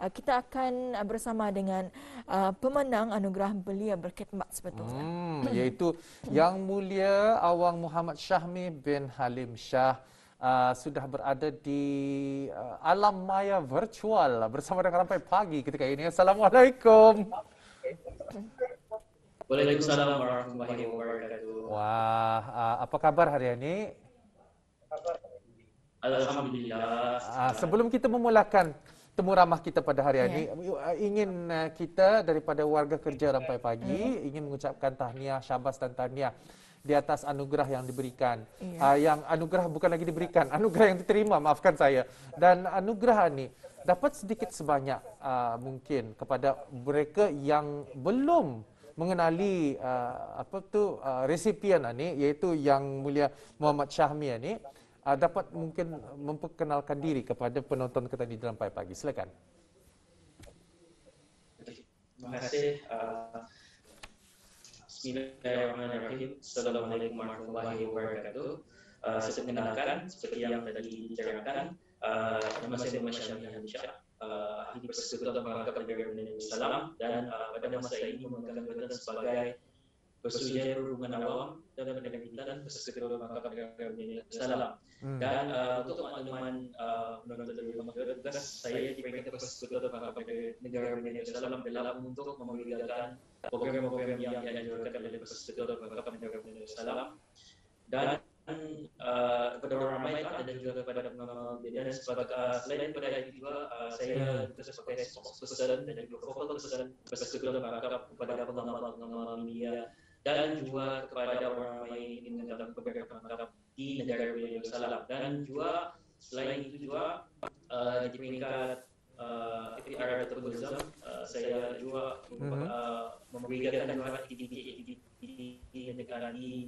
kita akan bersama dengan pemenang anugerah belia berkhidmat sebetulnya. Iaitu Yang Mulia Awang Muhammad Syahmi bin Halim Shah. Sudah berada di alam maya virtual bersama dengan Rampai Pagi ketika ini. Assalamualaikum. Waalaikumsalam warahmatullahi wabarakatuh. Wah, apa kabar hari ini? Alhamdulillah. Sebelum kita memulakan temu ramah kita pada hari ini, ingin kita daripada warga kerja Rampai Pagi ingin mengucapkan tahniah, syabas dan tahniah di atas anugerah yang diberikan. Yang anugerah bukan lagi diberikan, anugerah yang diterima, maafkan saya. Dan anugerah ini dapat sedikit sebanyak mungkin kepada mereka yang belum mengenali resipien ini, iaitu Yang Mulia Muhammad Syahmi ini, dapat mungkin memperkenalkan diri kepada penonton kita di Rampai Pagi. Silakan. Terima kasih. Bismillahirrahmanirrahim. Assalamualaikum warahmatullahi wabarakatuh. Saya mengenalkan seperti yang tadi dibicarakan, nama saya Muhammad Syahmi Hamsyah, ahli persekutuan perangkat negara Indonesia Salam, dan pada masa ini memegang jabatan sebagai Persujaya Perhubungan Awam dan Penerbitan Persekutuan Perangkat Negara Indonesia Salam. Dan untuk makluman penonton dari rumah tugas, saya diperintahkan Persekutuan Perangkat Negara Indonesia Salam dalam untuk memegangkan program-program yang dianjurkan oleh Persekutuan Perangkat Negara Indonesia Salam. Dan kepada orang ramai ada juga kepada pengamal media, dan selain pada itu juga saya juga sebagai spokesperson dan juga focal person Persekutuan Perangkat kepada pengamal media dan juga kepada orang ramai dalam beberapa perangkat di negara Indonesia Salam. Dan juga selain itu juga di peringkat FPR Tourism, saya juga memberikan aktiviti di negara di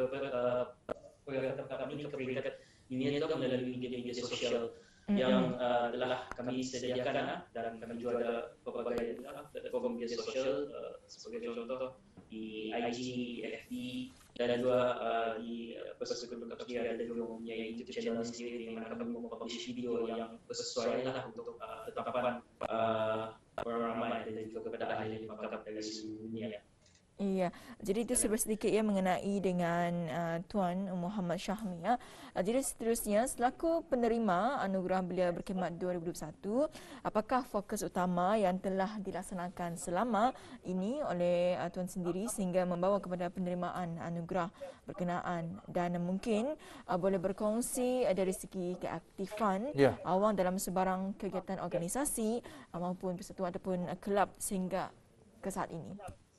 perangkat kami ke peringkat dunia itu melalui media sosial yang telah kami sediakan, dan kami juga ada berbagai program media sosial sebagai contoh di IG, FB, dan juga di Persekutuan Perangkat ada juga mempunyai YouTube channel sendiri di mana kami mempublish video yang sesuai lah untuk tetapan orang ramai dan juga kepada ahli perangkat dari seluruh dunia. Iya, jadi itu sedikit ya mengenai dengan Tuan Muhammad Syahmi ya. Jadi seterusnya, selaku penerima anugerah belia berkhidmat 2021, apakah fokus utama yang telah dilaksanakan selama ini oleh Tuan sendiri sehingga membawa kepada penerimaan anugerah berkenaan, dan mungkin boleh berkongsi dari segi keaktifan awang dalam sebarang kegiatan organisasi maupun persatuan ataupun kelab sehingga ke saat ini.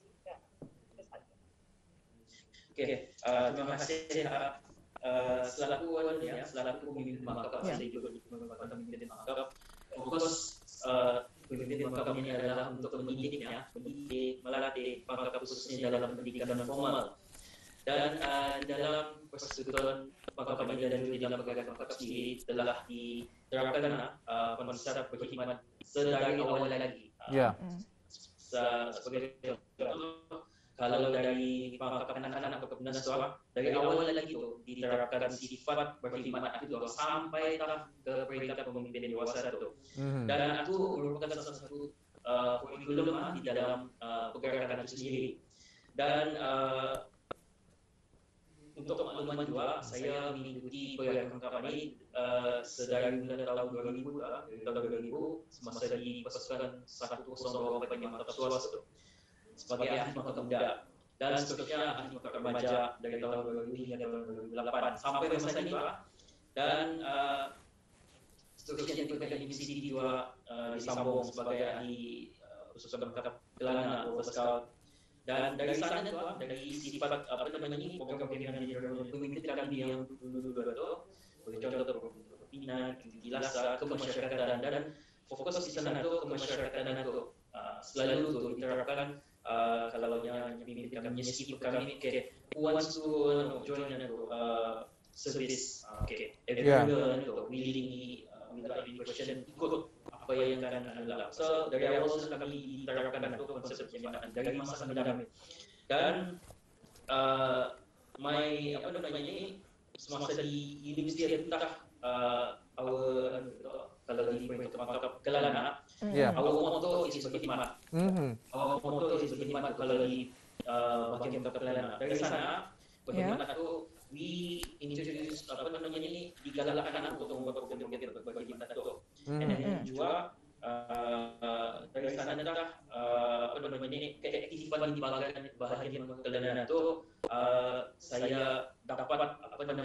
Terima kasih. Selaku pemimpin maktab, saya juga merupakan pemimpin maktab. Fokus pemimpin maktab ini adalah untuk mendidik, melatih maktab khususnya dalam pendidikan formal. Dan di dalam persekutuan maktab ini dan juga di dalam pergerakan maktab sendiri telah diterapkan konsep berkhidmat sedari awal lagi. Sebagai contoh, kalau dari pangkat anak-anak atau pembinaan sekolah, dari awal lagi itu diterapkan sifat berkhidmat itu sampai tahap ke peringkat pemimpin dewasa itu. Dan itu merupakan salah satu kurikulum di dalam pergerakan itu sendiri. Dan untuk makluman juga, saya mengikuti pergerakan kampanye sedari tahun 2000, semasa di pasukan 102 Penyamatan Swasta sebagai ahli maktab muda, dan seterusnya ahli maktab remaja dari tahun 2000 hingga tahun 2008 sampai masa ini Pak. Dan seterusnya di universiti juga disambung sebagai ahli khususnya maktab kelana atau scout. Dan dari sana itu dari sifat program pembinaan pemimpin yang dulu itu sebagai contoh pembinaan, kilasa, kemasyarakatan, dan fokus di sana itu kemasyarakatan itu selalu itu diterapkan. Kalau yang pimpin kami, sipil kami, who wants to join service, everyone willingly without any question ikut apa yang akan adalah. So dari awal sudah kami diterapkan itu konsep pembinaan dari masa kami. Dan semasa di universiti entah kalau di pemerintah kelana Ya. Our motto is berkhidmat. Our motto is berkhidmat kalau di bahagian kepelana. Dari sana berkhidmat itu we introduce ini digalakkan untuk membuat program-program bagi kita tu. Dan juga dari sana dah keaktifan di bahagian kepelana tu saya dapat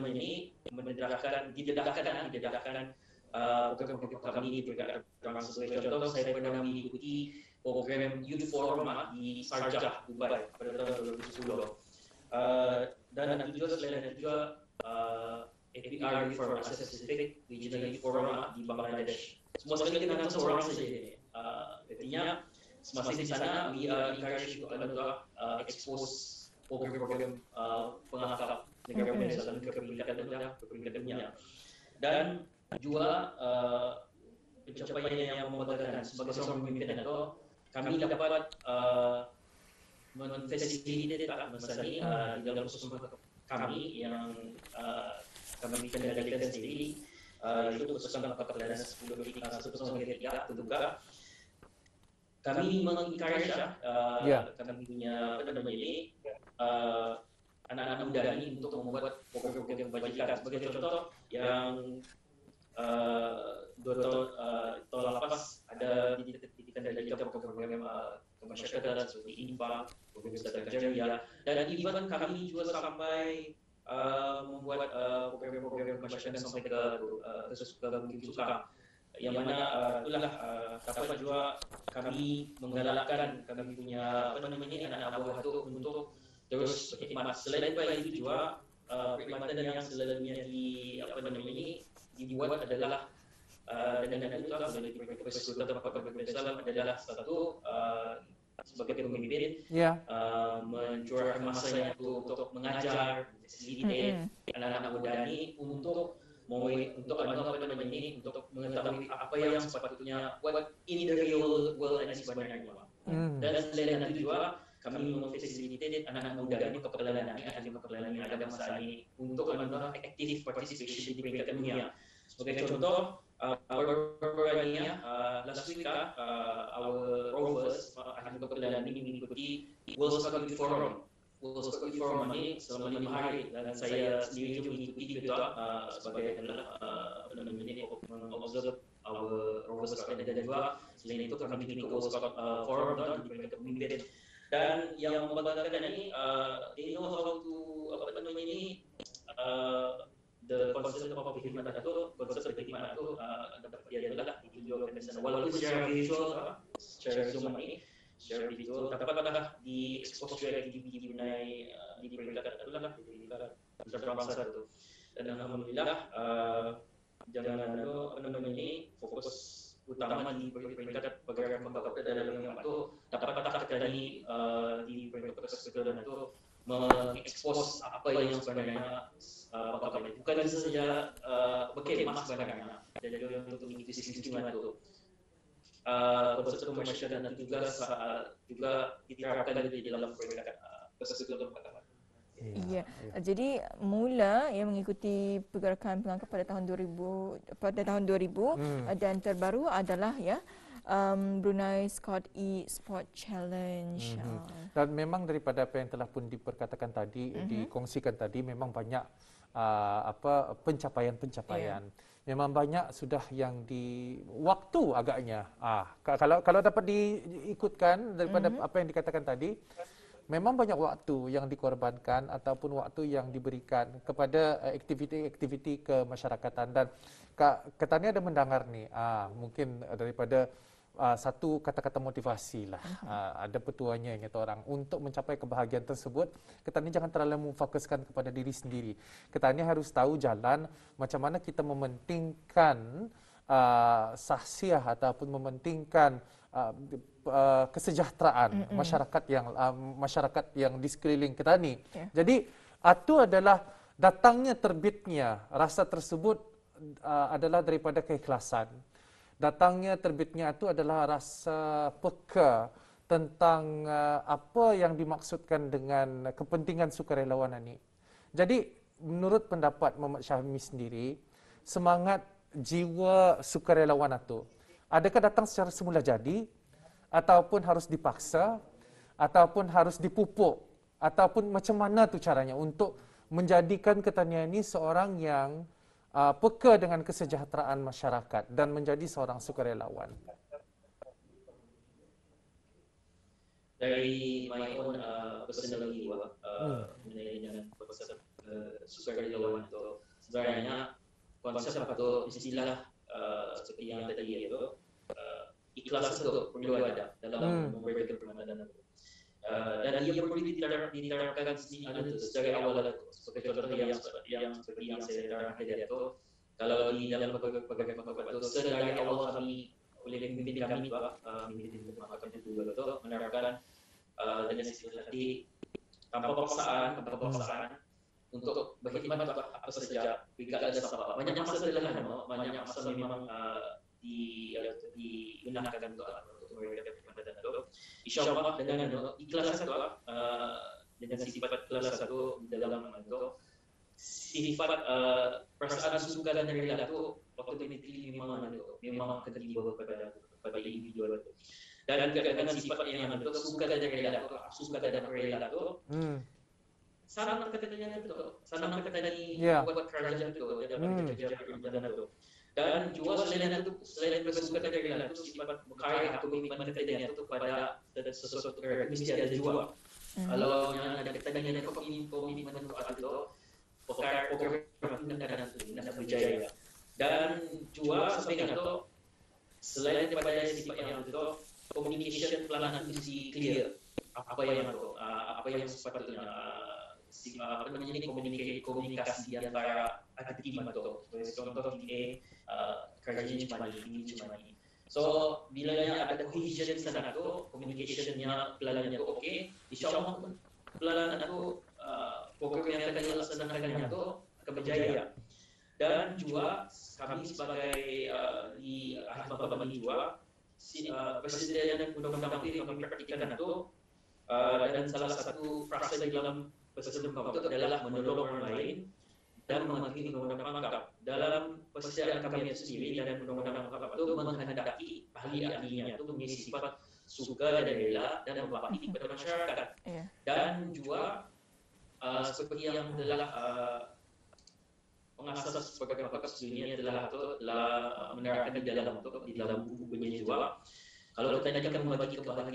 didedahkan program-program kami di Brigade Trans. Contoh saya pernah mengikuti program Youth Forum di Sharjah, Dubai pada tahun 2010. Dan juga selain itu juga APR Forum Asia Pacific Regional Youth Forum di Bangladesh. Semua sekali dengan seorang saja ini. Artinya semasa di sana we are encouraged to expose program-program pengangkat negara Malaysia ke peringkat dunia. Dan juga pencapaian yang membanggakan sebagai seorang pemimpin atau kami dapat memfasilitasi misalnya di dalam proses kami yang kami kendalikan sendiri itu perusahaan kepelana 10 hektar juga kami mengencourage kami punya anak-anak muda ini untuk membuat program-program kebajikan. Sebagai contoh yang 2 tahun lepas ada dikendalikan program-program kemasyarakatan seperti INPA, program Wisata Kerjaya, dan even kami juga sampai membuat program-program kemasyarakatan sampai ke Bukit Sukang, yang mana itulah dapat juga kami menggalakkan kami punya anak-anak buah itu untuk terus berkhidmat. Selain daripada itu juga perkhidmatan yang selalunya dibuat adalah dan itu dari Persekutuan Persekutuan adalah satu sebagai pemimpin mencurahkan masanya itu untuk mengajar anak-anak muda ini untuk mengetahui apa yang sepatutnya what in the real world ini sebenarnya. Dan selain itu juga kami memfasilitasi anak-anak muda ini kepelana yang ada masa ini untuk aktif participation di peringkat dunia. Sebagai contoh, last week our rovers ahli kepelana ini mengikuti World Scout Youth Forum. World Scout Youth Forum ini selama 5 hari dan saya sendiri juga mengikuti juga sebagai observe our rovers dan juga selain itu kami mengikuti World Scout Forum dan di peringkat pemimpin. Dan yang membanggakan ini they know how to the concept of perkhidmatan itu dapat diadalah itu juga di sana walaupun secara visual secara visual dapat diekspos juga di mengenai di peringkat itulah di peringkat bangsa itu. Dan alhamdulillah jangan fokus utama di peringkat pergerakan pembangunan dalam yang itu dapat terjadi di peringkat persekutuan itu mengekspos apa yang sebenarnya bukan saja berkemas sebenarnya dan juga untuk mengikuti sistem itu konsep masyarakat juga diterapkan di dalam peringkat persekutuan pembangunan. Ya, jadi mula yang mengikuti pergerakan pengangkat pada tahun 2000 dan terbaru adalah Brunei Scout E-Sport Challenge. Dan memang daripada apa yang telah pun diperkatakan tadi, dikongsikan tadi, memang banyak pencapaian-pencapaian. Memang banyak sudah yang di waktu agaknya. Kalau dapat diikutkan daripada apa yang dikatakan tadi, memang banyak waktu yang dikorbankan ataupun waktu yang diberikan kepada aktiviti-aktiviti kemasyarakatan. Dan Kak Tania ada mendengar ni, mungkin daripada satu kata-kata motivasi lah, ada petuanya yang kata orang untuk mencapai kebahagiaan tersebut. Kak Tania jangan terlalu memfokuskan kepada diri sendiri. Kak Tania harus tahu jalan macam mana kita mementingkan sahsiah ataupun mementingkan kesejahteraan masyarakat yang di sekeliling kita ni. Jadi itu adalah datangnya terbitnya rasa tersebut adalah daripada keikhlasan. Datangnya terbitnya itu adalah rasa peka tentang apa yang dimaksudkan dengan kepentingan sukarelawan ini. Jadi menurut pendapat Muhammad Syahmi sendiri, semangat jiwa sukarelawan itu Adakah datang secara semula jadi, ataupun harus dipaksa, ataupun harus dipupuk, ataupun macam mana tu caranya untuk menjadikan Ketahniah ini seorang yang peka dengan kesejahteraan masyarakat dan menjadi seorang sukarelawan? Dari my own personal view mengenai dengan konsep sukarelawan itu, sebenarnya konsep atau istilah seperti yang tadi itu ikhlas itu perlu ada dalam memberikan perkhidmatan itu. Dan ia perlu diterapkan secara awal seperti contoh yang seperti yang saya terangkan tadi itu, kalau di dalam pegawai itu sedari awal kami oleh pemimpin kami pemimpin kami itu menerapkan dengan istilah tadi tanpa paksaan untuk berkhidmat apa saja, tidak ada sebab. Banyak masa sederhana, banyak masa memang digunakan untuk memberikan perkhidmatan itu. InsyaAllah dengan ikhlas itu, dengan sifat ikhlas itu dalam itu, sifat perasaan suka dan rela itu automatically memang akan dibawa pada individu itu. Dan dengan sifat yang itu suka dan rela itu, sanang katanya itu, sanang katanya buat kerajaan itu, dapat kerja perjalanan itu. Dan juga selain bersuka dan rela itu, sifat berkarya atau komitmen katanya itu pada sesuatu mesti ada juga. Kalau yang ada katanya itu komitmen itu, perkara dan berjaya. Dan juga sampai itu, selain daripada sifat yang itu, communication pelanan mesti clear. Apa yang sepatutnya komunikasi di antara tim itu. Contoh ini kerjanya cuma ini. So bila ada cohesion di sana tu, communicationnya pelanannya tu okey, insyaAllah pelanan itu program yang akan dilaksanakannya itu akan berjaya. Dan juga kami sebagai di Ahmad Babani juga Presiden dan undang-undang itu kami praktikan itu, dan salah satu frasa di dalam Presiden itu adalah menolong orang lain dan mematuhi undang-undang pangkap. Dalam persediaan kami sendiri dan undang-undang pangkap itu menghendaki ahli-ahlinya itu memiliki sifat suka dan rela dan berbakti kepada masyarakat. Dan juga seperti yang telah pengasas program pangkap dunia telah menerapkan di dalam buku-bukunya juga. Kalau kita akan membagi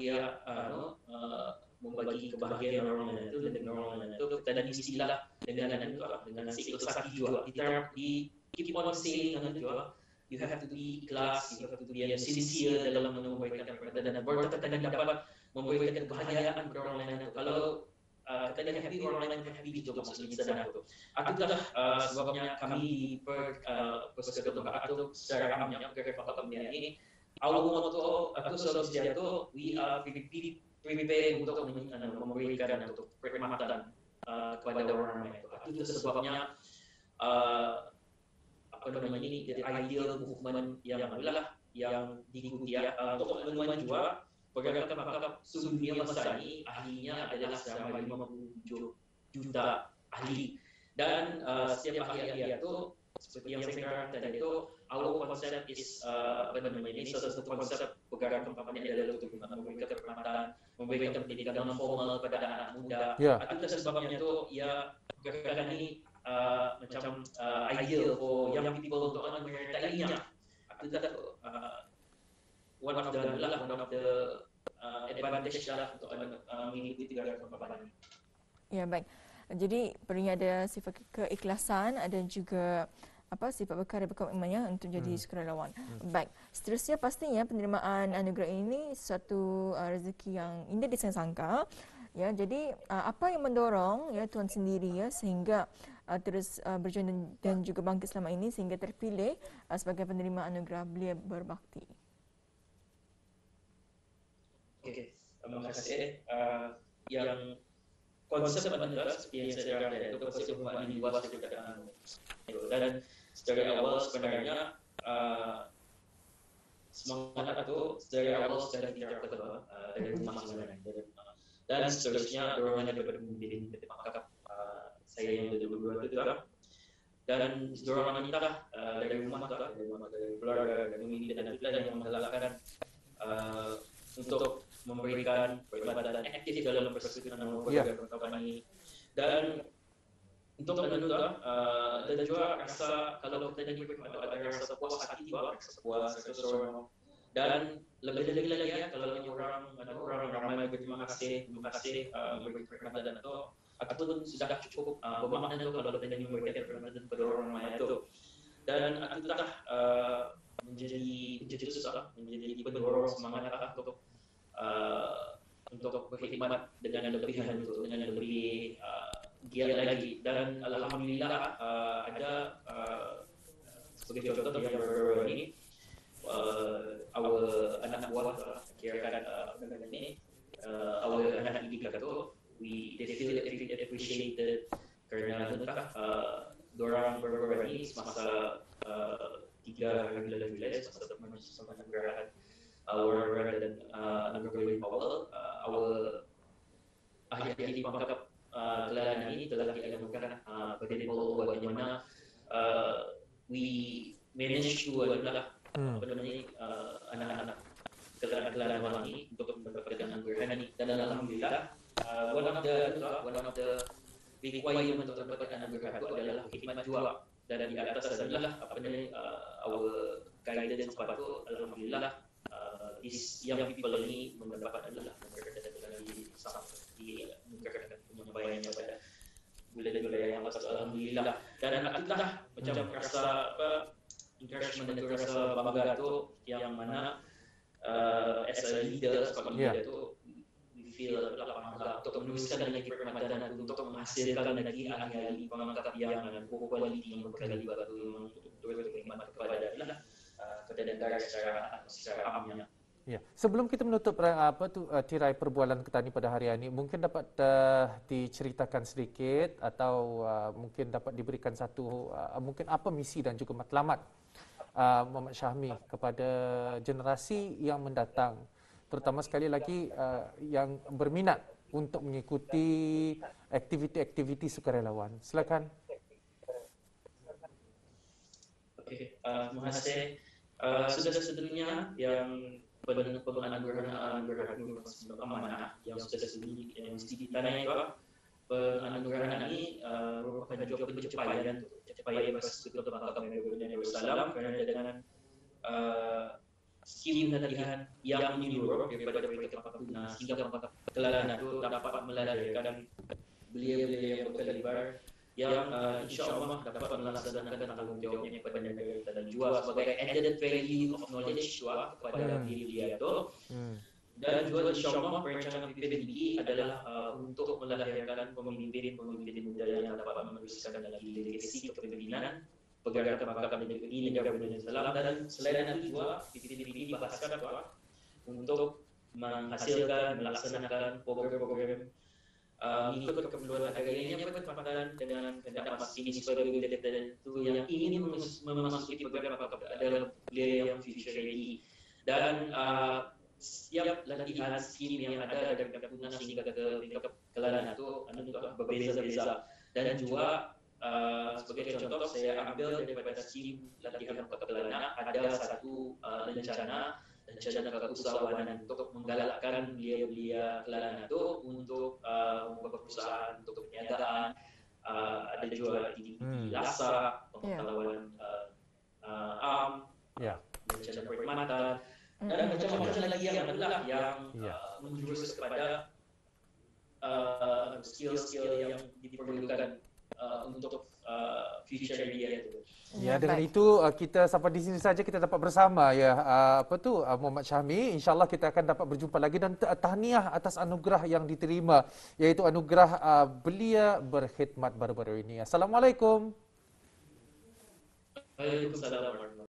kebahagiaan orang lain itu dengan orang lain itu, kita ada istilah dengan siklus sakti juga. Di keep on saying dengan juga, you have to be ikhlas, you have to be sincere dalam memberikan perkhidmatan dan bertekad dapat memberikan kebahagiaan kepada orang lain itu. Kalau kita dah happy, orang lain happy itu maksudnya di sana itu. Itulah sebabnya kami persekutuan atau secara amnya perkhidmatan kami ini, our motto atau solusi itu, we are prepare untuk memberikan untuk perkhidmatan kepada orang lain. Itu sebabnya ini jadi ideal movement yang adalah yang diikuti untuk teman-teman juga. Program pangkap dunia masa ini ahlinya adalah selama 57 juta ahli. Dan setiap ahli itu seperti yang saya katakan tadi itu, our concept is ini salah satu konsep program pangkap ini adalah untuk memberikan perkhidmatan, memberikan pendidikan non formal kepada anak muda. Itu sebabnya itu program ini macam ideal for young people untuk menyertainya. Itu one of the advantage untuk mengikuti program pangkap ini. Ya, baik. Jadi perlunya ada sifat keikhlasan dan juga sifat berkarya berkomitmen untuk jadi sukarelawan. Baik. Seterusnya pastinya penerimaan anugerah ini suatu rezeki yang indah disangka. Ya, jadi apa yang mendorong tuan sendiri sehingga terus berjuang dan juga bangkit selama ini sehingga terpilih sebagai penerima anugerah Belia Berbakti? Okey, terima kasih. Yang konsep anugerah seperti yang saya katakan itu persembahan ini luas dan dari awal sebenarnya semangat itu dari awal sudah diterapkan dari rumah sebenarnya. Dan seterusnya dorongan daripada pemimpin pangkap saya yang berdua itu dan seorang wanita dari rumah dari keluarga, dari pemimpin dan juga yang menggalakkan untuk memberikan perkhidmatan aktif dalam persekutuan warga perkawinan ini. Dan untuk dan juga rasa kalau kita ini ada rasa puas hati juga, rasa puas, rasa seronok. Dan lebih lagi ya kalau orang ramai berterima kasih memberi perkhidmatan ataupun sudah cukup bermakna itu kalau kita ini memberikan perkhidmatan kepada orang ramai itu. Dan itulah menjadi susah, menjadi pendorong semangat untuk berkhidmat dengan lebihan itu, dengan lebih giat lagi. Dan alhamdulillah ada sebagai contoh yang baru ini our anak buah kirakan ini our anak didik itu they feel appreciated kerana dorang baru ini semasa 3 hari bulan semasa penggerahan our dan Anugerah Powell our ahli pangkap kelana ini telah dianugerahkan available bagaimana we manage to anak-anak kelana ini untuk mendapatkan anugerah ini. Dan alhamdulillah one of the requirement untuk mendapatkan anugerah itu adalah khidmat juga. Dan di atas adalah our guidance itu alhamdulillah these young people ini mendapatkan adalah di penyampaiannya pada bulan-bulan yang lalu, alhamdulillah. Dan itulah macam rasa encouragement dan rasa bangga tu yang mana as a leader, sebagai leader tu we feel bangga untuk meneruskan lagi perkhidmatan untuk menghasilkan lagi ahli-ahli pangkap yang berkualiti yang berkaliber tu memang betul-betul berkhidmat kepada negara secara amnya. Ya. Sebelum kita menutup tirai perbualan kita ni pada hari ini, mungkin dapat diceritakan sedikit atau mungkin dapat diberikan satu mungkin apa misi dan juga matlamat Muhammad Syahmi kepada generasi yang mendatang, terutama sekali lagi yang berminat untuk mengikuti aktiviti-aktiviti sukarelawan. Silakan. Okey, terima kasih. Saudara-saudaranya yang penganugerahan amanah yang sudah ditanai penganugerahan ini merupakan juga pencapaian Persekutuan Pangkap Nabi Wasallam kerana dengan skim latihan yang menyeluruh daripada mereka Pangkap sehingga Pangkap Kelana itu dapat melahirkan belia-belia yang berkaliber yang insyaAllah dapat melaksanakan tanggungjawabnya kepada negara kita dan juga sebagai added value of knowledge juga kepada belia itu. Dan juga insyaAllah perancangan PPBI adalah untuk melahirkan pemimpin-pemimpin muda yang dapat meneruskan lagi legasi kepemimpinan pergerakan Pangkap di negara Islam. Dan selain itu juga PPBI bahaskan untuk menghasilkan, melaksanakan program-program mengikut keperluan agaranya bertepatan dengan kehendak masinis sebagai itu yang ingin memasuki program adalah belia yang future ready. Dan setiap latihan skim yang ada dari gabungan sehingga ke Kelana itu berbeza-beza. Dan juga sebagai contoh saya ambil daripada skim latihan Pangkap Kelana ada satu rencana keusahawanan untuk menggalakkan belia-belia Kelana itu untuk membuka perusahaan untuk perniagaan, ada juga di lasak, pengetahuan rencana perkhidmatan, dan macam-macam lagi yang adalah yang menjurus kepada skill-skill yang diperlukan untuk future media itu. Ya, dengan itu kita sampai di sini saja kita dapat bersama ya Muhammad Syahmi. InsyaAllah kita akan dapat berjumpa lagi dan tahniah atas anugerah yang diterima, iaitu anugerah belia berkhidmat baru-baru ini. Assalamualaikum. Waalaikumsalam.